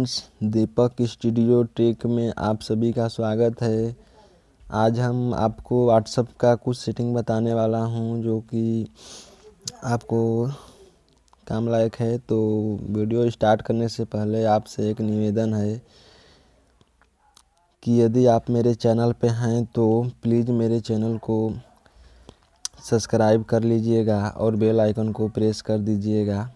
Friends, दीपक studio trick में आप सभी का स्वागत है। आज हम आपको व्हाट्सएप का कुछ सेटिंग बताने वाला हूं जो कि आपको काम लायक है। तो वीडियो स्टार्ट करने से पहले आपसे एक निवेदन है कि यदि आप मेरे चैनल पे हैं तो प्लीज़ मेरे चैनल को सब्सक्राइब कर लीजिएगा और बेल आइकन को प्रेस कर दीजिएगा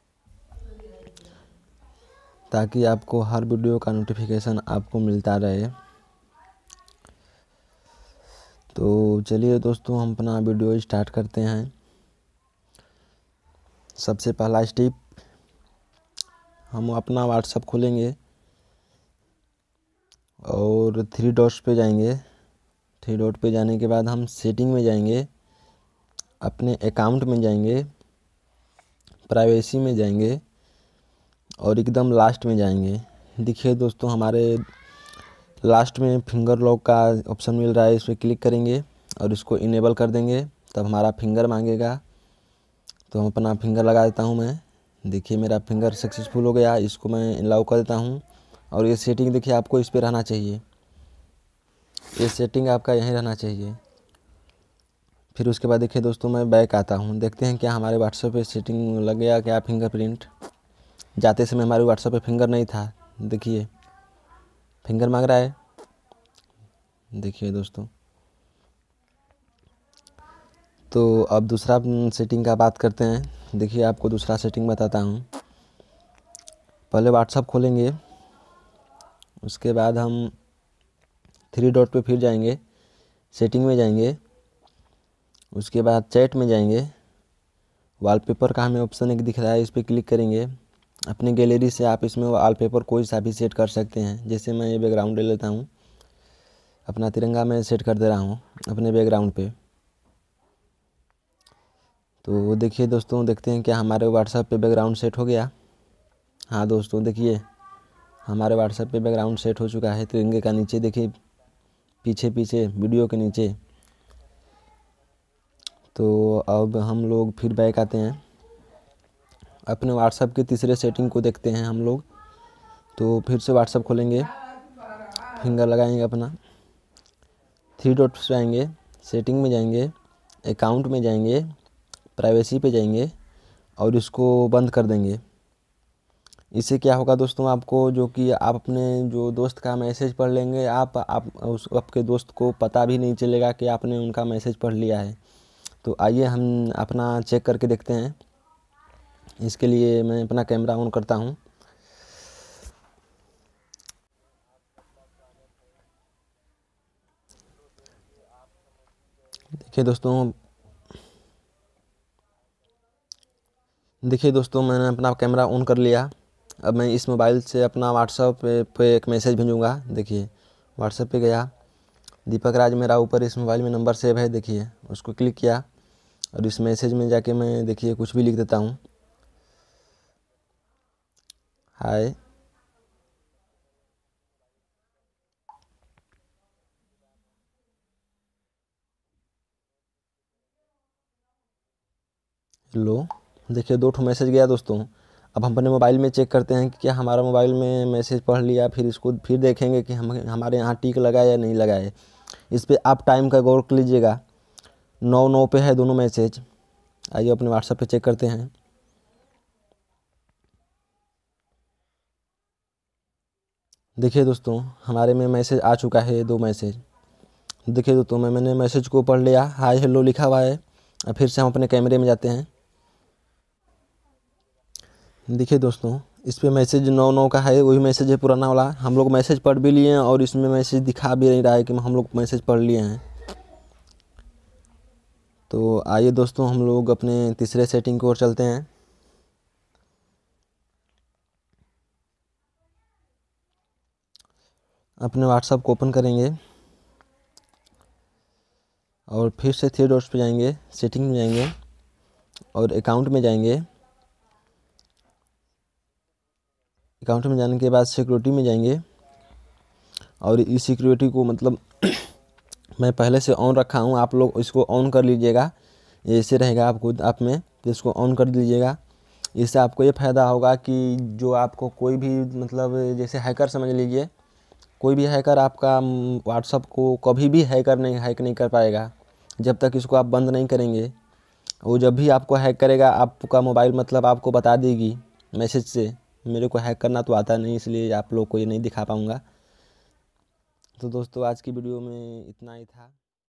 ताकि आपको हर वीडियो का नोटिफिकेशन आपको मिलता रहे। तो चलिए दोस्तों, हम अपना वीडियो स्टार्ट करते हैं। सबसे पहला स्टेप, हम अपना व्हाट्सएप खोलेंगे और थ्री डॉट्स पे जाएंगे। थ्री डॉट पे जाने के बाद हम सेटिंग में जाएंगे, अपने अकाउंट में जाएंगे, प्राइवेसी में जाएंगे और एकदम लास्ट में जाएंगे। देखिए दोस्तों, हमारे लास्ट में फिंगर लॉक का ऑप्शन मिल रहा है, इस पर क्लिक करेंगे और इसको इनेबल कर देंगे। तब हमारा फिंगर मांगेगा, तो हम अपना फिंगर लगा देता हूं मैं। देखिए मेरा फिंगर सक्सेसफुल हो गया। इसको मैं अलाउ कर देता हूं और ये सेटिंग देखिए आपको इस पे रहना चाहिए, ये सेटिंग आपका यहीं रहना चाहिए। फिर उसके बाद देखिए दोस्तों, मैं बैक आता हूं, देखते हैं क्या हमारे व्हाट्सएप पे सेटिंग लग गया क्या फिंगरप्रिंट। जाते समय हमारे व्हाट्सएप पे फिंगर नहीं था, देखिए फिंगर मांग रहा है। देखिए दोस्तों, तो अब दूसरा सेटिंग का बात करते हैं। देखिए आपको दूसरा सेटिंग बताता हूँ। पहले व्हाट्सएप खोलेंगे, उसके बाद हम थ्री डॉट पे फिर जाएंगे, सेटिंग में जाएंगे, उसके बाद चैट में जाएंगे। वॉलपेपर का हमें ऑप्शन एक दिख रहा है, इस पर क्लिक करेंगे। अपनी गैलरी से आप इसमें वॉलपेपर कोई सा भी सेट कर सकते हैं। जैसे मैं ये बैकग्राउंड ले लेता हूँ, अपना तिरंगा मैं सेट कर दे रहा हूँ अपने बैकग्राउंड पे। तो देखिए दोस्तों, देखते हैं क्या हमारे व्हाट्सएप पे बैकग्राउंड सेट हो गया। हाँ दोस्तों, देखिए हमारे व्हाट्सएप पे बैकग्राउंड सेट हो चुका है तिरंगे का। नीचे देखिए, पीछे पीछे वीडियो के नीचे। तो अब हम लोग फिर बैक आते हैं, अपने व्हाट्सएप के तीसरे सेटिंग को देखते हैं हम लोग। तो फिर से व्हाट्सएप खोलेंगे, फिंगर लगाएंगे अपना, थ्री डॉट्स पे आएंगे, सेटिंग में जाएंगे, अकाउंट में जाएंगे, प्राइवेसी पे जाएंगे और इसको बंद कर देंगे। इससे क्या होगा दोस्तों, आपको जो कि आप अपने जो दोस्त का मैसेज पढ़ लेंगे, आप आपके दोस्त को पता भी नहीं चलेगा कि आपने उनका मैसेज पढ़ लिया है। तो आइए हम अपना चेक करके देखते हैं। इसके लिए मैं अपना कैमरा ऑन करता हूं। देखिए दोस्तों, मैंने अपना कैमरा ऑन कर लिया। अब मैं इस मोबाइल से अपना व्हाट्सएप पे एक मैसेज भेजूँगा। देखिए व्हाट्सएप पे गया, दीपक राज मेरा ऊपर इस मोबाइल में नंबर सेव है। देखिए उसको क्लिक किया और इस मैसेज में जाके मैं देखिए कुछ भी लिख देता हूँ, हाय। हेलो, देखिए दो ठो मैसेज गया दोस्तों। अब हम अपने मोबाइल में चेक करते हैं कि क्या हमारा मोबाइल में मैसेज पढ़ लिया। फिर इसको फिर देखेंगे कि हमारे यहाँ टिक लगा है या नहीं लगा है। इस पर आप टाइम का गौर कर लीजिएगा, 9:09 पे है दोनों मैसेज। आइए अपने व्हाट्सएप पे चेक करते हैं। देखिए दोस्तों, हमारे में मैसेज आ चुका है, दो मैसेज। देखिए दोस्तों, मैंने मैसेज को पढ़ लिया, हाय हेलो लिखा हुआ है। अब फिर से हम अपने कैमरे में जाते हैं। देखिए दोस्तों, इस पे मैसेज 9:09 का है, वही मैसेज है पुराना वाला। हम लोग मैसेज पढ़ भी लिए हैं और इसमें मैसेज दिखा भी नहीं रहा है कि हम लोग मैसेज पढ़ लिए हैं। तो आइए दोस्तों, हम लोग अपने तीसरे सेटिंग की ओर चलते हैं। अपने व्हाट्सएप को ओपन करेंगे और फिर से थ्री डॉट्स पे जाएंगे, सेटिंग में जाएंगे और अकाउंट में जाएंगे। अकाउंट में जाने के बाद सिक्योरिटी में जाएंगे और इस सिक्योरिटी को मतलब मैं पहले से ऑन रखा हूँ, आप लोग इसको ऑन कर लीजिएगा। ऐसे रहेगा आपको आप में, तो इसको ऑन कर लीजिएगा। इससे आपको ये फ़ायदा होगा कि जो आपको कोई भी मतलब जैसे हैकर समझ लीजिए, कोई भी हैकर आपका व्हाट्सअप को कभी भी हैक नहीं कर पाएगा जब तक इसको आप बंद नहीं करेंगे। वो जब भी आपको हैक करेगा आपका मोबाइल मतलब आपको बता देगी मैसेज से। मेरे को हैक करना तो आता नहीं, इसलिए आप लोग को ये नहीं दिखा पाऊँगा। तो दोस्तों आज की वीडियो में इतना ही था।